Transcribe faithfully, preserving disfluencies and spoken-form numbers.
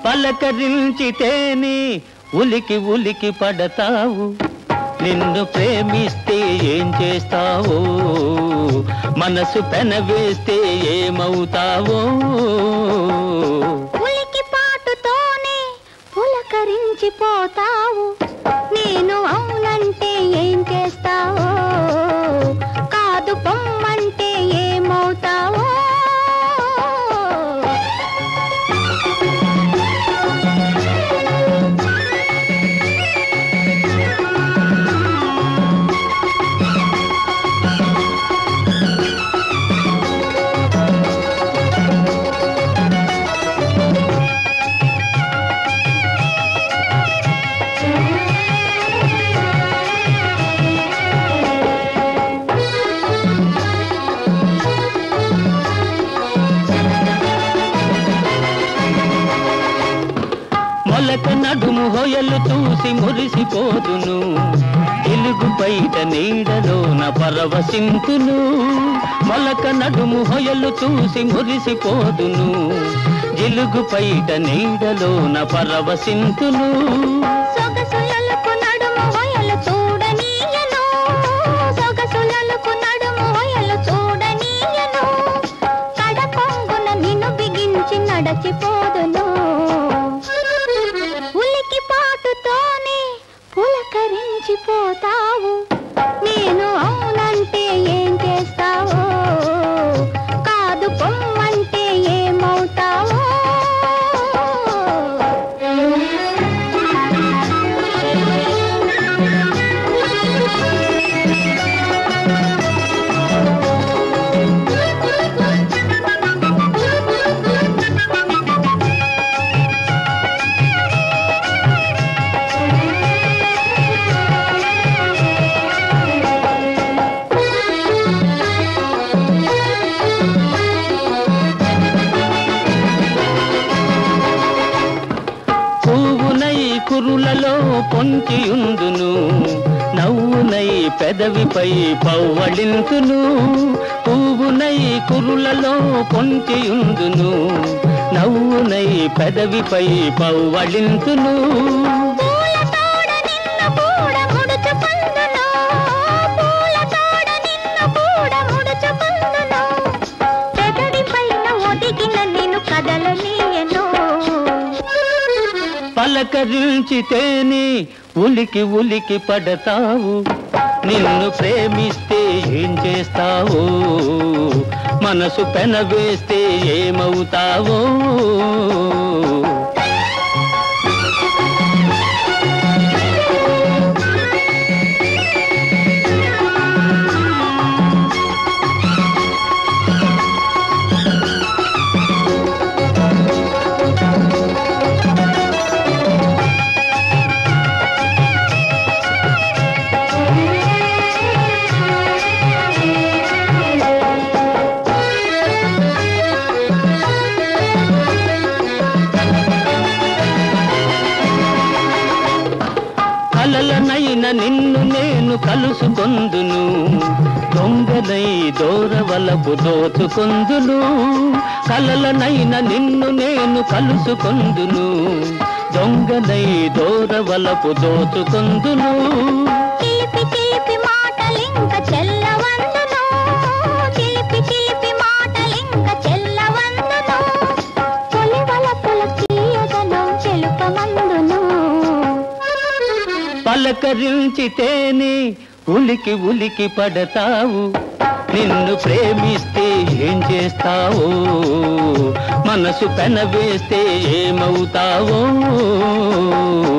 పలకరించితేనే ఉలికి ఉలికి పడతావు నిన్ను ప్రేమిస్తే ఏం చేస్తావో మనసు పెనవేస్తే ఏమవుతావో ఉలికి పాటుతోనే పులకరించిపోతావు నేను అవునంటే ఏం చేస్తావో కాదు పొమ్మంటే ఏమవుతావో మొలక నడుము హొయలు చూసి మురిసిపోదును తెలుగు బయట నీడలోన పరవశింతును మొలక నడుము హొయలు చూసి మురిసిపోదును జిలుగు బయట నీడలోన పరవశింతును సొగసులకు నడుము హొయలు చూడనీయను సొగసులకు నడుము హొయలు చూడనీయను కడపొంగున నిన్ను బిగించి నడచిపోదును ఉలికి పాటుతోనే పులకరించిపోతావు నేను అవునంటే ఏం చేస్తావో కాదు పొమ్మంటే ఏమవుతావో కురులలో పొంచియుందును నవ్వునై పెదవిపై పవ్వళింతును పువ్వునై కురులలో పొంచియుందును నవ్వునై పెదవిపై పవ్వళింతును పలకరించితేనే ఉలికి ఉలికి పడతావు నిన్ను ప్రేమిస్తే ఏం చేస్తావో మనసు పెనవేస్తే ఏమవుతావో కలలనైన నిన్ను నేను కలుసుకొందును దొంగనై దూరవలపు దోచుకొందును కలలనైన నిన్ను నేను కలుసుకొందును దొంగనై దూరవలపు దోచుకొందును చిలిపి చిలిపి మాటలింక చెల్లవందును చిలిపి చిలిపి మాటలింక చెల్లవందును తొలివలపుల తీయదనం తెలుపమందును పలకరించితేనే ఉలికి ఉలికి పడతావు నిన్ను ప్రేమిస్తే ఏం చేస్తావో మనసు పెనవేస్తే ఏమవుతావో